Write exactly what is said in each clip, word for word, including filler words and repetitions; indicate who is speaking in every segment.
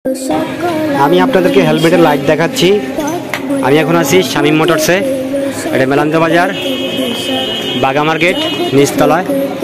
Speaker 1: আমি আপনাদেরকে হেলমেটের লাইট দেখাচ্ছি। আমি এখন আছি শামীম মোটরসে, এটা মেলান্দ বাজার, বাগা মার্কেট, নিচতলায়।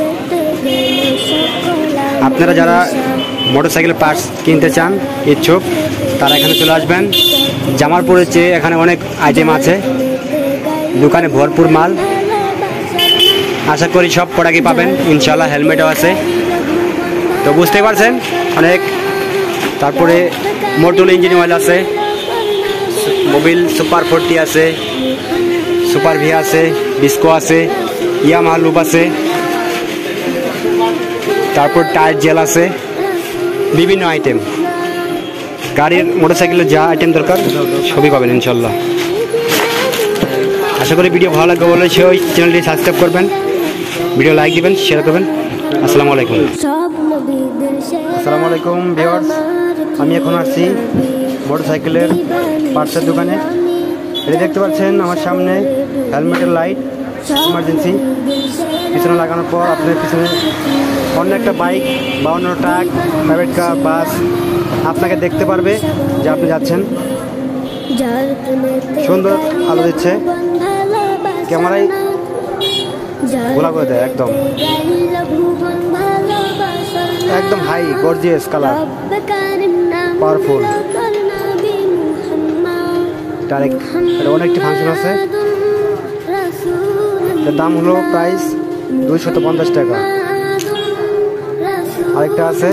Speaker 1: আপনারা যারা মোটরসাইকেল পার্টস কিনতে চান, ইচ্ছুক, তারা এখানে চলে আসবেন। জামালপুরের চেয়ে এখানে অনেক আইটেম আছে, দোকানে ভরপুর মাল। আশা করি সব প্রোডাক্টই পাবেন ইনশাল্লাহ। হেলমেটও আছে, তো বুঝতে পারছেন অনেক। তারপরে মোটর ইঞ্জিন অয়েল আছে, মোবিল সুপার ফোরটি আছে, সুপার ভি আছে, ডিস্কো আছে, ইয়ামাহা লুপ আছে, তারপর টায়ার জেল আছে, বিভিন্ন আইটেম। গাড়ির মোটরসাইকেলের যা আইটেম দরকার সবই পাবেন ইনশাল্লাহ। আশা করি ভিডিও ভালো লাগবে বলে সেই চ্যানেলটি সাবস্ক্রাইব করবেন, ভিডিও লাইক দিবেন, শেয়ার করবেন। আসসালামু আলাইকুম। আসসালামু আলাইকুম ভিউয়ার্স, আমি এখন আসছি মোটরসাইকেলের পার্টসের দোকানে। এটা দেখতে পাচ্ছেন আমার সামনে হেলমেটের লাইট ইমার্জেন্সি পিছনে লাগানোর পর আপনার পিছনে অন্য একটা বাইক বা অন্য ট্রাক, প্রাইভেট কার, বাস আপনাকে দেখতে পারবে যে আপনি যাচ্ছেন। সুন্দর আলো দিচ্ছে, ক্যামেরায় গোলা করে দেয়, একদম একদম high gorgeous colour, powerful. Direct এটা অনেকটি ফাংশন আছে। এর দাম হলো প্রাইস দুইশত পঞ্চাশ টাকা। আরেকটা আছে,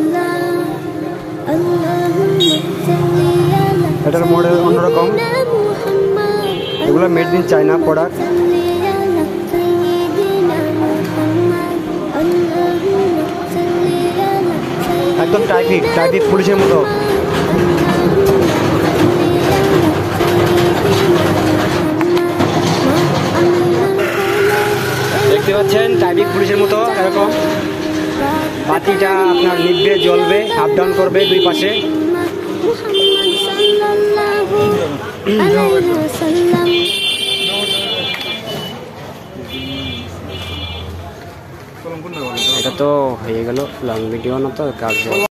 Speaker 1: এটার মডেল অন্যরকম। এগুলো মেড ইন চায়না প্রোডাক্ট। একদম ট্রাফিক ট্রাফিক পুলিশের মতো। দেখতে পাচ্ছেন ট্রাফিক পুলিশের মতো এরকম বাতিটা আপনার নিভবে, জ্বলবে, আপ ডাউন করবে দুই পাশে। এটা তো হয়ে গেল লং ভিডিও না, তো কাজ।